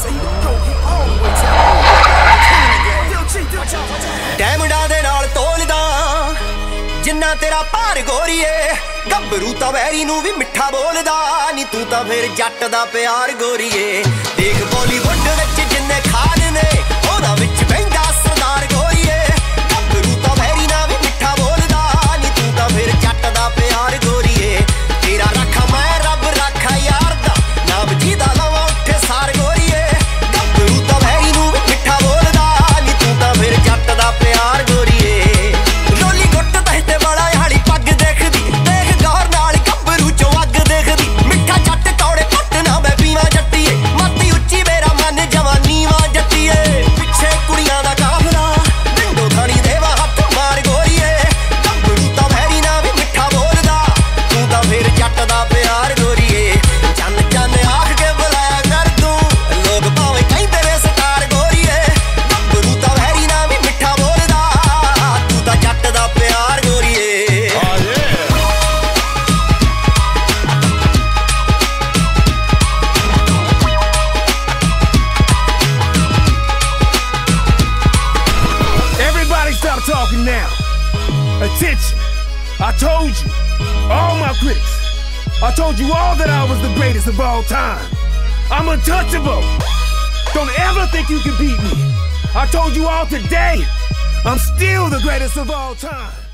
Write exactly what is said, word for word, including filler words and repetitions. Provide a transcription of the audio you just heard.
ਡੈਮੰਡਾਂ ਦੇ ਨਾਲ ਤੋਲਦਾ ਜਿੰਨਾ ਤੇਰਾ ਭਾਰ ਗੋਰੀਏ, ਗੱਭਰੂ ਤਾਂ ਵੈਰੀ ਨੂੰ ਵੀ ਮਿੱਠਾ ਬੋਲਦਾ ਨੀ, ਤੂੰ ਤਾਂ ਫਿਰ ਜੱਟ ਦਾ ਪਿਆਰ ਗੋਰੀਏ। ਦੇਖ ਬਾਲੀਵੁੱਡ ਵਿੱਚ ਜਿੰਨੇ ਖਾਨ ਨੇ ਉਹਦਾ ਵਿੱਚ ਬਹਿੰਦਾ ਸਰਦਾਰ ਗੋਰੀਏ, ਗੱਭਰੂ ਤਾਂ ਵੈਰੀ ਨਾਲ ਵੀ ਮਿੱਠਾ ਬੋਲਦਾ ਨੀ, ਤੂੰ ਤਾਂ ਫਿਰ ਜੱਟ ਦਾ ਪਿਆਰ ਗੋਰੀਏ। ਤੇਰਾ ਰੱਖਾ ਮੈਂ ਰੱਬ ਰੱਖਾ ਯਾਰ ਦਾ ਨਾਮ ਜਿਹਦਾ ਲਵਾਂ ਉੱਥੇ ਸਾਰ ਗੋਰੀਏ, ਗੱਭਰੂ ਤਾਂ ਵੈਰੀ ਨੂੰ ਵੀ ਮਿੱਠਾ ਬੋਲਦਾ ਨੀ, ਤੂੰ ਤਾਂ ਫਿਰ ਜੱਟ ਦਾ ਪਿਆਰ ਗੋਰੀਏ। ਰੋਲੀ ਗੁੱਟ ਤੇ ਬੜਾ ਹਾੜੀ ਪੱਗ ਦੇਖਦੀ, ਦੇਖ ਗੌਰ ਨਾਲ ਗੱਭਰੂ ਚੋਂ ਅੱਗ ਦੇਖਦੀ, ਮਿੱਠਾ ਜੱਟ ਕੌੜੇ ਪੱਟ ਨਾ ਮੈਂ ਪੀਵਾਂ ਜੱਟੀਏ, ਮਾਤੀ ਉੱਚੀ ਮੇਰਾ ਮਨ ਜਵਾਨੀ ਵਾਂ ਜੱਟੀਏ। ਪਿੱਛੇ ਕੁੜੀਆਂ ਦਾ ਕਾਫਲਾ ਡੰਡੋ ਥਾਣੀ ਦੇਵਾ ਹੱਥ ਮਾਰ ਗੋਰੀਏ, ਗੱਭਰੂ ਤਾਂ ਵੈਰੀ ਨਾ ਵੀ ਮਿੱਠਾ ਬੋਲਦਾ, ਤੂੰ ਤਾਂ ਫਿਰ ਜੱਟ ਦਾ ਪਿਆਰ ਗੋਰੀਏ। ਚੰਨ ਚੰਨ ਆਖ ਕੇ ਬੁਲਾਇਆ ਕਰ ਤੂੰ, ਲੋਕ ਭਾਵੇਂ ਕਹਿੰਦੇ ਨੇ ਸਟਾਰ ਗੋਰੀਏ, ਗੱਭਰੂ ਤਾਂ ਵੈਰੀ ਨਾ ਵੀ ਮਿੱਠਾ ਬੋਲਦਾ, ਤੂੰ ਤਾਂ ਜੱਟ ਦਾ ਪਿਆਰ ਗੋਰੀਏ। Everybody stop talking now. Attention. I told you, all my critics, I told you all that I was the greatest of all time. I'm untouchable. Don't ever think you can beat me. I told you all today, I'm still the greatest of all time.